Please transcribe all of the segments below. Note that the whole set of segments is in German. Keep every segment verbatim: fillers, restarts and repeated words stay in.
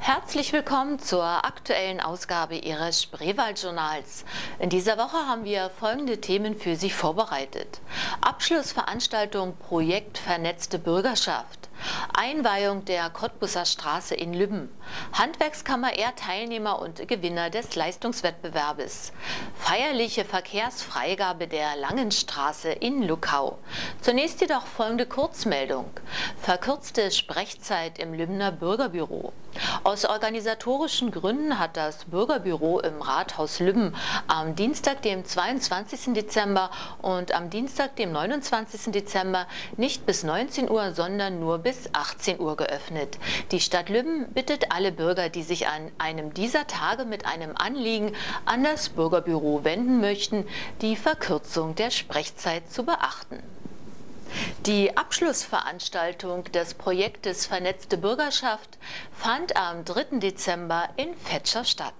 Herzlich willkommen zur aktuellen Ausgabe Ihres Spreewald-Journals. In dieser Woche haben wir folgende Themen für Sie vorbereitet. Abschlussveranstaltung Projekt Vernetzte Bürgerschaft. Einweihung der Cottbuser Straße in Lübben. Handwerkskammer ehrt Teilnehmer und Gewinner des Leistungswettbewerbes. Feierliche Verkehrsfreigabe der Langenstraße in Luckau. Zunächst jedoch folgende Kurzmeldung. Verkürzte Sprechzeit im Lübbener Bürgerbüro. Aus organisatorischen Gründen hat das Bürgerbüro im Rathaus Lübben am Dienstag, dem zweiundzwanzigsten Dezember und am Dienstag, dem neunundzwanzigsten Dezember nicht bis neunzehn Uhr, sondern nur bis achtzehn Uhr geöffnet. Die Stadt Lübben bittet alle Bürger, die sich an einem dieser Tage mit einem Anliegen an das Bürgerbüro wenden möchten, die Verkürzung der Sprechzeit zu beachten. Die Abschlussveranstaltung des Projektes Vernetzte Bürgerschaft fand am dritten Dezember in Vetschau statt.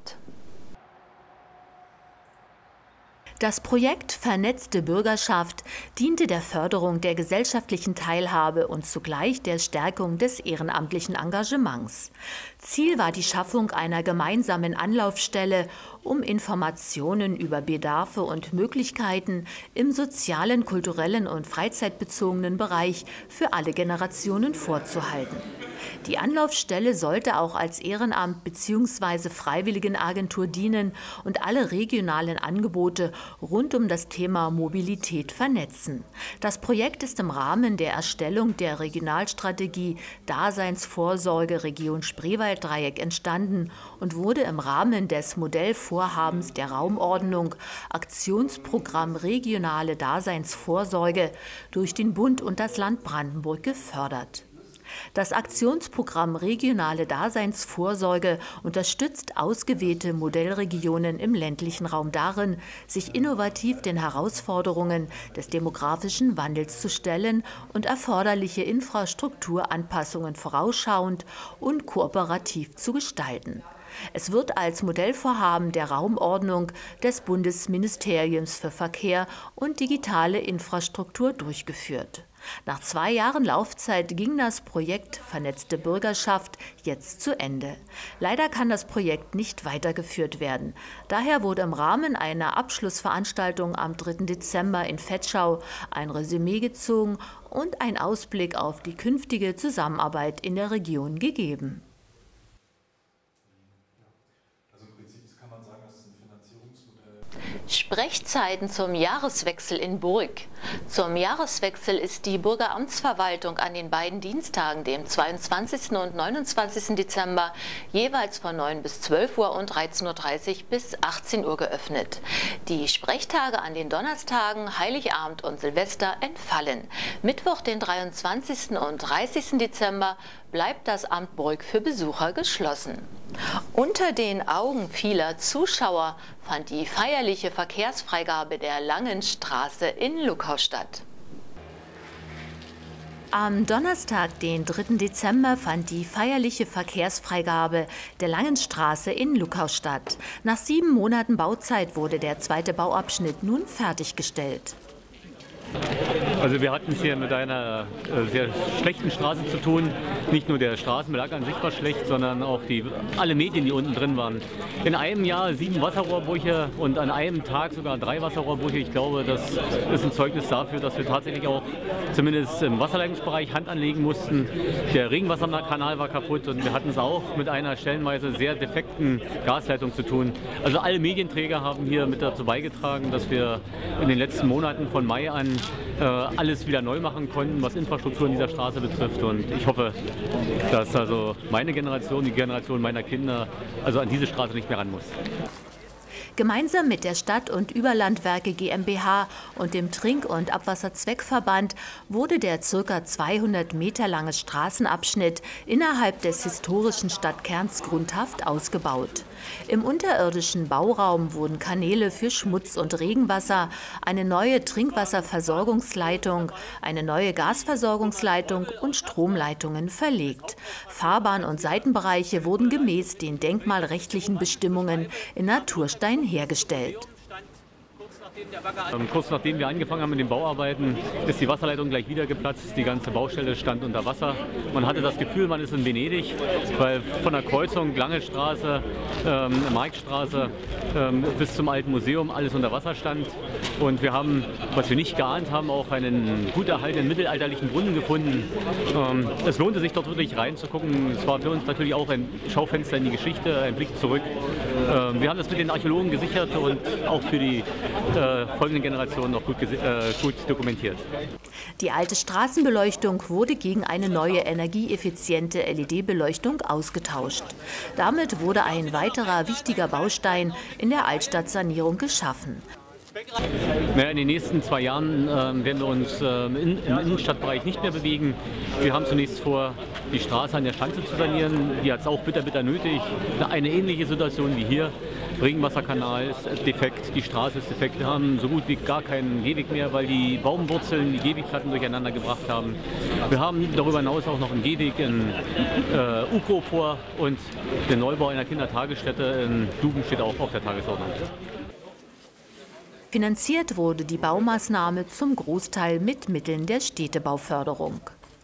Das Projekt Vernetzte Bürgerschaft diente der Förderung der gesellschaftlichen Teilhabe und zugleich der Stärkung des ehrenamtlichen Engagements. Ziel war die Schaffung einer gemeinsamen Anlaufstelle, um Informationen über Bedarfe und Möglichkeiten im sozialen, kulturellen und freizeitbezogenen Bereich für alle Generationen vorzuhalten. Die Anlaufstelle sollte auch als Ehrenamt bzw. Freiwilligenagentur dienen und alle regionalen Angebote rund um das Thema Mobilität vernetzen. Das Projekt ist im Rahmen der Erstellung der Regionalstrategie Daseinsvorsorge Region Spreewald-Dreieck entstanden und wurde im Rahmen des Modellvorhabens der Raumordnung Aktionsprogramm Regionale Daseinsvorsorge durch den Bund und das Land Brandenburg gefördert. Das Aktionsprogramm Regionale Daseinsvorsorge unterstützt ausgewählte Modellregionen im ländlichen Raum darin, sich innovativ den Herausforderungen des demografischen Wandels zu stellen und erforderliche Infrastrukturanpassungen vorausschauend und kooperativ zu gestalten. Es wird als Modellvorhaben der Raumordnung des Bundesministeriums für Verkehr und digitale Infrastruktur durchgeführt. Nach zwei Jahren Laufzeit ging das Projekt Vernetzte Bürgerschaft jetzt zu Ende. Leider kann das Projekt nicht weitergeführt werden. Daher wurde im Rahmen einer Abschlussveranstaltung am dritten Dezember in Vetschau ein Resümee gezogen und ein Ausblick auf die künftige Zusammenarbeit in der Region gegeben. Sprechzeiten zum Jahreswechsel in Burg. Zum Jahreswechsel ist die Bürgeramtsverwaltung an den beiden Dienstagen, dem zweiundzwanzigsten und neunundzwanzigsten Dezember, jeweils von neun bis zwölf Uhr und dreizehn Uhr dreißig bis achtzehn Uhr geöffnet. Die Sprechtage an den Donnerstagen, Heiligabend und Silvester entfallen. Mittwoch, den dreiundzwanzigsten und dreißigsten Dezember, bleibt das Amt Burg für Besucher geschlossen. Unter den Augen vieler Zuschauer fand die feierliche Verkehrsfreigabe der Langenstraße in Luckau statt. Am Donnerstag, den dritten Dezember, fand die feierliche Verkehrsfreigabe der Langenstraße in Luckau statt. Nach sieben Monaten Bauzeit wurde der zweite Bauabschnitt nun fertiggestellt. Also wir hatten es hier mit einer äh, sehr schlechten Straße zu tun. Nicht nur der Straßenbelag an sich war schlecht, sondern auch die, alle Medien, die unten drin waren. In einem Jahr sieben Wasserrohrbrüche und an einem Tag sogar drei Wasserrohrbrüche. Ich glaube, das ist ein Zeugnis dafür, dass wir tatsächlich auch zumindest im Wasserleitungsbereich Hand anlegen mussten. Der Regenwasserkanal war kaputt und wir hatten es auch mit einer stellenweise sehr defekten Gasleitung zu tun. Also alle Medienträger haben hier mit dazu beigetragen, dass wir in den letzten Monaten von Mai an äh, alles wieder neu machen konnten, was Infrastruktur in dieser Straße betrifft. Und ich hoffe, dass also meine Generation, die Generation meiner Kinder, also an diese Straße nicht mehr ran muss. Gemeinsam mit der Stadt- und Überlandwerke GmbH und dem Trink- und Abwasserzweckverband wurde der ca. zweihundert Meter lange Straßenabschnitt innerhalb des historischen Stadtkerns grundhaft ausgebaut. Im unterirdischen Bauraum wurden Kanäle für Schmutz- und Regenwasser, eine neue Trinkwasserversorgungsleitung, eine neue Gasversorgungsleitung und Stromleitungen verlegt. Fahrbahn- und Seitenbereiche wurden gemäß den denkmalrechtlichen Bestimmungen in Naturstein hergestellt. Ähm, kurz nachdem wir angefangen haben mit den Bauarbeiten, ist die Wasserleitung gleich wieder geplatzt. Die ganze Baustelle stand unter Wasser. Man hatte das Gefühl, man ist in Venedig, weil von der Kreuzung Langestraße, ähm, Marktstraße ähm, bis zum Alten Museum alles unter Wasser stand. Und wir haben, was wir nicht geahnt haben, auch einen gut erhaltenen mittelalterlichen Brunnen gefunden. Ähm, es lohnte sich dort wirklich reinzugucken. Es war für uns natürlich auch ein Schaufenster in die Geschichte, ein Blick zurück. Ähm, wir haben das mit den Archäologen gesichert und auch für die äh, folgenden Generationen noch gut, äh, gut dokumentiert. Die alte Straßenbeleuchtung wurde gegen eine neue energieeffiziente L E D-Beleuchtung ausgetauscht. Damit wurde ein weiterer wichtiger Baustein in der Altstadtsanierung geschaffen. Naja, in den nächsten zwei Jahren äh, werden wir uns äh, in, im Innenstadtbereich nicht mehr bewegen. Wir haben zunächst vor, die Straße an der Schanze zu sanieren. Die hat es auch bitter, bitter nötig. Eine ähnliche Situation wie hier. Regenwasserkanal ist defekt, die Straße ist defekt. Wir haben so gut wie gar keinen Gehweg mehr, weil die Baumwurzeln die Gehwegplatten durcheinander gebracht haben. Wir haben darüber hinaus auch noch einen Gehweg in äh, Ukro vor und den Neubau einer Kindertagesstätte in Duben steht auch auf der Tagesordnung. Finanziert wurde die Baumaßnahme zum Großteil mit Mitteln der Städtebauförderung.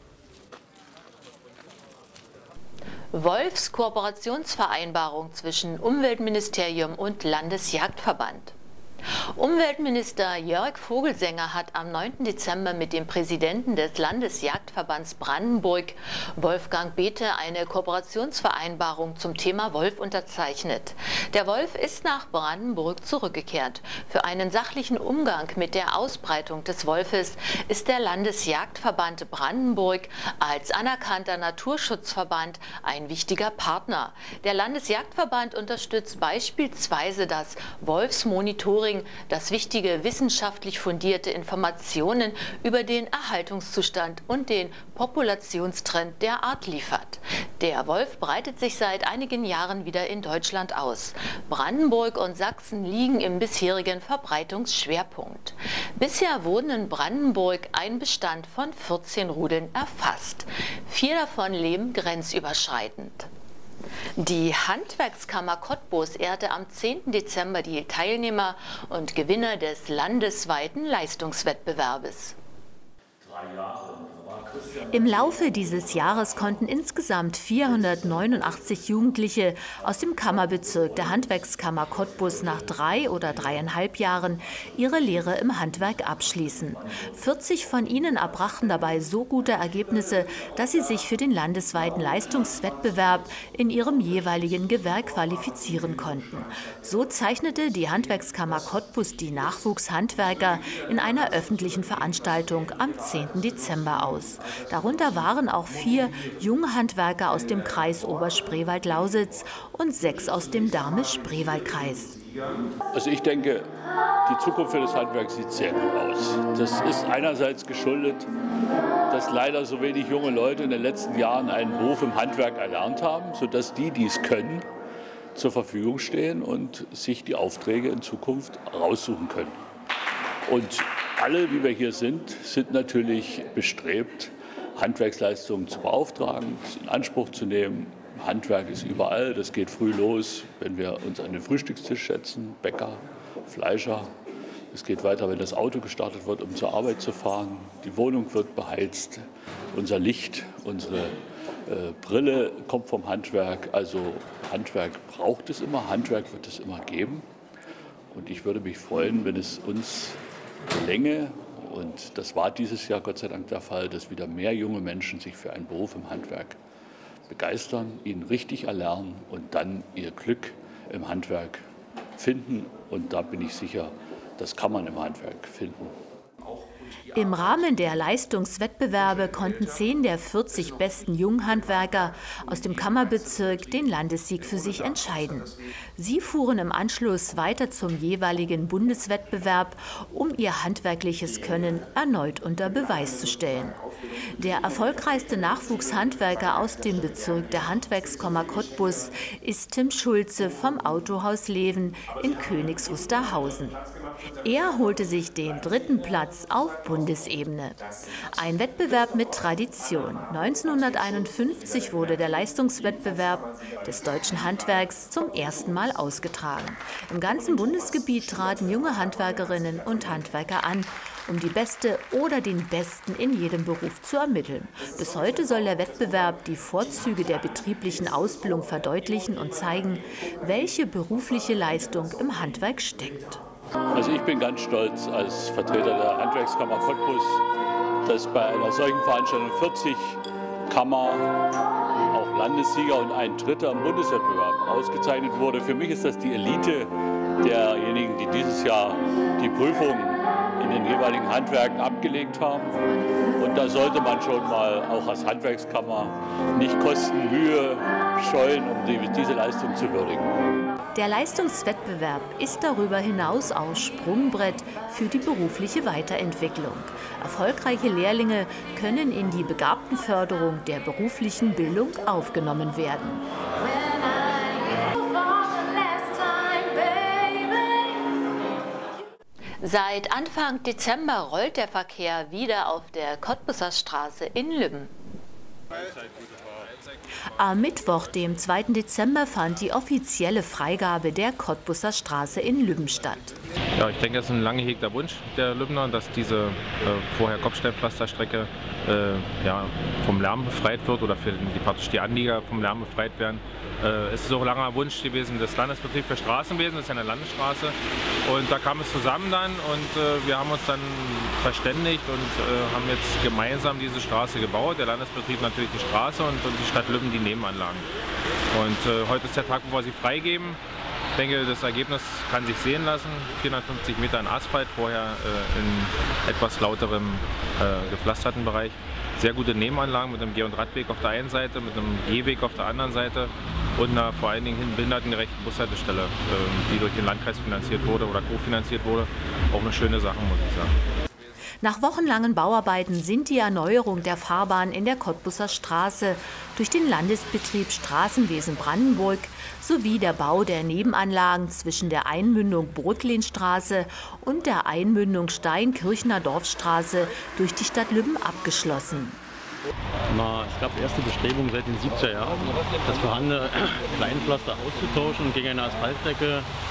Wolfs-Kooperationsvereinbarung zwischen Umweltministerium und Landesjagdverband. Umweltminister Jörg Vogelsänger hat am neunten Dezember mit dem Präsidenten des Landesjagdverbands Brandenburg, Wolfgang Bethe, eine Kooperationsvereinbarung zum Thema Wolf unterzeichnet. Der Wolf ist nach Brandenburg zurückgekehrt. Für einen sachlichen Umgang mit der Ausbreitung des Wolfes ist der Landesjagdverband Brandenburg als anerkannter Naturschutzverband ein wichtiger Partner. Der Landesjagdverband unterstützt beispielsweise das Wolfsmonitoring, das wichtige wissenschaftlich fundierte Informationen über den Erhaltungszustand und den Populationstrend der Art liefert. Der Wolf breitet sich seit einigen Jahren wieder in Deutschland aus. Brandenburg und Sachsen liegen im bisherigen Verbreitungsschwerpunkt. Bisher wurden in Brandenburg ein Bestand von vierzehn Rudeln erfasst. Vier davon leben grenzüberschreitend. Die Handwerkskammer Cottbus ehrte am zehnten Dezember die Teilnehmer und Gewinner des landesweiten Leistungswettbewerbes. Drei Jahre. Im Laufe dieses Jahres konnten insgesamt vierhundertneunundachtzig Jugendliche aus dem Kammerbezirk der Handwerkskammer Cottbus nach drei oder dreieinhalb Jahren ihre Lehre im Handwerk abschließen. vierzig von ihnen erbrachten dabei so gute Ergebnisse, dass sie sich für den landesweiten Leistungswettbewerb in ihrem jeweiligen Gewerk qualifizieren konnten. So zeichnete die Handwerkskammer Cottbus die Nachwuchshandwerker in einer öffentlichen Veranstaltung am zehnten Dezember aus. Darunter waren auch vier Junghandwerker aus dem Kreis Oberspreewald-Lausitz und sechs aus dem Dahme-Spreewald-Kreis. Also ich denke, die Zukunft für das Handwerk sieht sehr gut aus. Das ist einerseits geschuldet, dass leider so wenig junge Leute in den letzten Jahren einen Beruf im Handwerk erlernt haben, sodass die, die es können, zur Verfügung stehen und sich die Aufträge in Zukunft raussuchen können. Und alle, wie wir hier sind, sind natürlich bestrebt, Handwerksleistungen zu beauftragen, in Anspruch zu nehmen. Handwerk ist überall, das geht früh los, wenn wir uns an den Frühstückstisch setzen, Bäcker, Fleischer. Es geht weiter, wenn das Auto gestartet wird, um zur Arbeit zu fahren. Die Wohnung wird beheizt, unser Licht, unsere äh, Brille kommt vom Handwerk. Also Handwerk braucht es immer, Handwerk wird es immer geben. Und ich würde mich freuen, wenn es uns gelänge, und das war dieses Jahr Gott sei Dank der Fall, dass wieder mehr junge Menschen sich für einen Beruf im Handwerk begeistern, ihn richtig erlernen und dann ihr Glück im Handwerk finden. Und da bin ich sicher, das kann man im Handwerk finden. Im Rahmen der Leistungswettbewerbe konnten zehn der vierzig besten Junghandwerker aus dem Kammerbezirk den Landessieg für sich entscheiden. Sie fuhren im Anschluss weiter zum jeweiligen Bundeswettbewerb, um ihr handwerkliches Können erneut unter Beweis zu stellen. Der erfolgreichste Nachwuchshandwerker aus dem Bezirk der Handwerkskammer Cottbus ist Tim Schulze vom Autohaus Leven in Königs Wusterhausen. Er holte sich den dritten Platz auf Bundesebene. Ein Wettbewerb mit Tradition. neunzehnhunderteinundfünfzig wurde der Leistungswettbewerb des deutschen Handwerks zum ersten Mal ausgetragen. Im ganzen Bundesgebiet traten junge Handwerkerinnen und Handwerker an, um die Beste oder den Besten in jedem Beruf zu ermitteln. Bis heute soll der Wettbewerb die Vorzüge der betrieblichen Ausbildung verdeutlichen und zeigen, welche berufliche Leistung im Handwerk steckt. Also ich bin ganz stolz als Vertreter der Handwerkskammer Cottbus, dass bei einer solchen Veranstaltung vierzig Kammer, auch Landessieger und ein Dritter im Bundeswettbewerb ausgezeichnet wurde. Für mich ist das die Elite derjenigen, die dieses Jahr die Prüfung in den jeweiligen Handwerken abgelegt haben. Und da sollte man schon mal auch als Handwerkskammer nicht Kosten, Mühe scheuen, um die, diese Leistung zu würdigen. Der Leistungswettbewerb ist darüber hinaus auch Sprungbrett für die berufliche Weiterentwicklung. Erfolgreiche Lehrlinge können in die Begabtenförderung der beruflichen Bildung aufgenommen werden. Seit Anfang Dezember rollt der Verkehr wieder auf der Cottbuser Straße in Lübben. Am Mittwoch, dem zweiten Dezember, fand die offizielle Freigabe der Cottbuser Straße in Lübben statt. Ja, ich denke, es ist ein lang gehegter Wunsch der Lübner, dass diese äh, vorher Kopfsteinpflasterstrecke äh, ja, vom Lärm befreit wird oder für die, praktisch die Anlieger vom Lärm befreit werden. Äh, es ist auch ein langer Wunsch gewesen des Landesbetriebs für Straßenwesen, das ist ja eine Landesstraße. Und da kam es zusammen dann und äh, wir haben uns dann verständigt und äh, haben jetzt gemeinsam diese Straße gebaut. Der Landesbetrieb natürlich die Straße und, und die Stadt Lübben die Nebenanlagen. Und äh, heute ist der Tag, wo wir sie freigeben. Ich denke, das Ergebnis kann sich sehen lassen. vierhundertfünfzig Meter in Asphalt, vorher äh, in etwas lauterem äh, gepflasterten Bereich. Sehr gute Nebenanlagen mit einem Geh- und Radweg auf der einen Seite, mit einem Gehweg auf der anderen Seite und einer vor allen Dingen behindertengerechten Bushaltestelle, äh, die durch den Landkreis finanziert wurde oder kofinanziert wurde. Auch eine schöne Sache, muss ich sagen. Nach wochenlangen Bauarbeiten sind die Erneuerung der Fahrbahn in der Cottbuser Straße durch den Landesbetrieb Straßenwesen Brandenburg sowie der Bau der Nebenanlagen zwischen der Einmündung Brücklinstraße und der Einmündung Steinkirchner Dorfstraße durch die Stadt Lübben abgeschlossen. Na, es gab erste Bestrebungen seit den siebziger Jahren, das vorhandene Kleinpflaster auszutauschen und gegen eine Asphaltdecke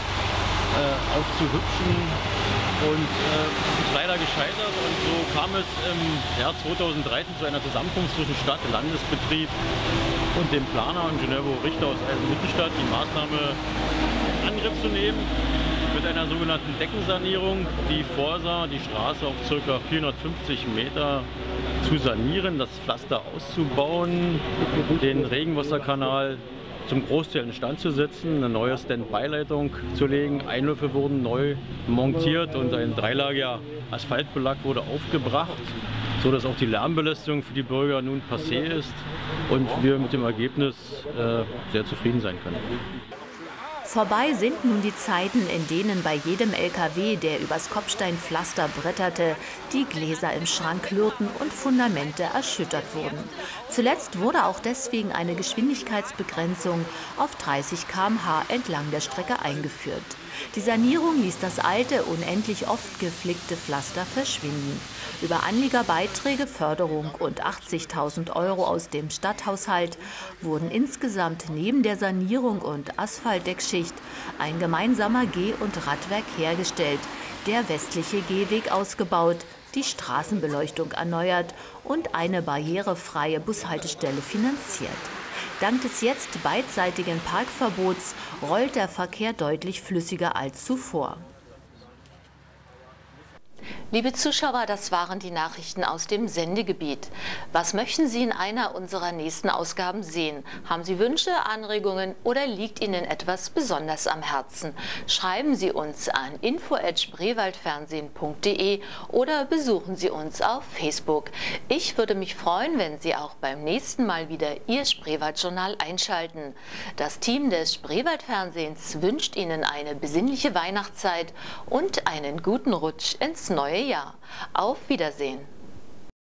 äh, aufzuhübschen. Und äh, ist leider gescheitert und so kam es im Jahr zweitausenddreizehn zu einer Zusammenkunft zwischen Stadt, Landesbetrieb und dem Planer Ingenieur Richter aus Eisenhüttenstadt, die Maßnahme in Angriff zu nehmen mit einer sogenannten Deckensanierung, die vorsah, die Straße auf ca. vierhundertfünfzig Meter zu sanieren, das Pflaster auszubauen, den Regenwasserkanal zum Großteil instand zu setzen, eine neue Stand-by-Leitung zu legen. Einläufe wurden neu montiert und ein dreilagiger Asphaltbelag wurde aufgebracht, sodass auch die Lärmbelästigung für die Bürger nun passé ist und wir mit dem Ergebnis äh, sehr zufrieden sein können. Vorbei sind nun die Zeiten, in denen bei jedem L K W, der übers Kopfsteinpflaster bretterte, die Gläser im Schrank klirrten und Fundamente erschüttert wurden. Zuletzt wurde auch deswegen eine Geschwindigkeitsbegrenzung auf dreißig Kilometer pro Stunde entlang der Strecke eingeführt. Die Sanierung ließ das alte, unendlich oft geflickte Pflaster verschwinden. Über Anliegerbeiträge, Förderung und achtzigtausend Euro aus dem Stadthaushalt wurden insgesamt neben der Sanierung und Asphaltdeckschicht ein gemeinsamer Geh- und Radweg hergestellt, der westliche Gehweg ausgebaut, die Straßenbeleuchtung erneuert und eine barrierefreie Bushaltestelle finanziert. Dank des jetzt beidseitigen Parkverbots rollt der Verkehr deutlich flüssiger als zuvor. Liebe Zuschauer, das waren die Nachrichten aus dem Sendegebiet. Was möchten Sie in einer unserer nächsten Ausgaben sehen? Haben Sie Wünsche, Anregungen oder liegt Ihnen etwas besonders am Herzen? Schreiben Sie uns an info at spreewaldfernsehen punkt de oder besuchen Sie uns auf Facebook. Ich würde mich freuen, wenn Sie auch beim nächsten Mal wieder Ihr Spreewaldjournal einschalten. Das Team des Spreewaldfernsehens wünscht Ihnen eine besinnliche Weihnachtszeit und einen guten Rutsch ins neue Jahr. Auf Wiedersehen.